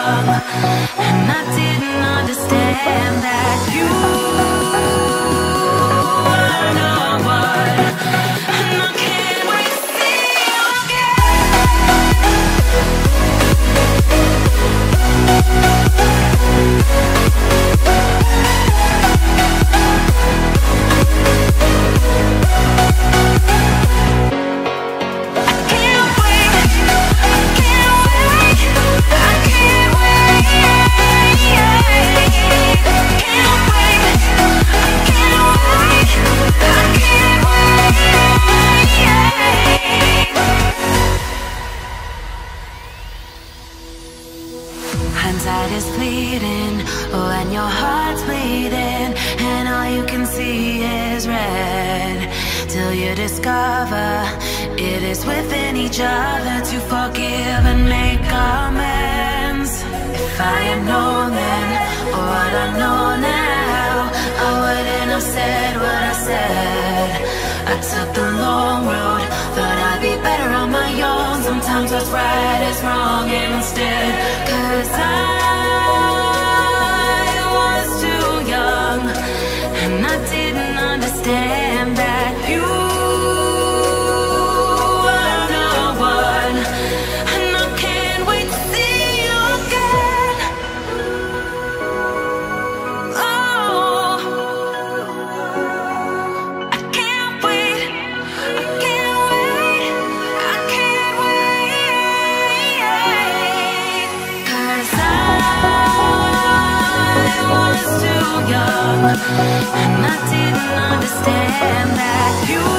young, and I didn't understand that you were no one, and I can't wait to see you hindsight is fleeting when your heart's bleeding and all you can see is red, till you discover it is within each other to forgive and make amends. If I had known then what I know now, I wouldn't have said what I said. I took the long road, thought I'd be better on my own. Sometimes what's right is wrong instead, 'cause I was too young, and I didn't understand that you were no one, and I can't wait to see you again. Oh, I can't wait, I can't wait, I can't wait, 'cause I was too young, and I didn't understand that you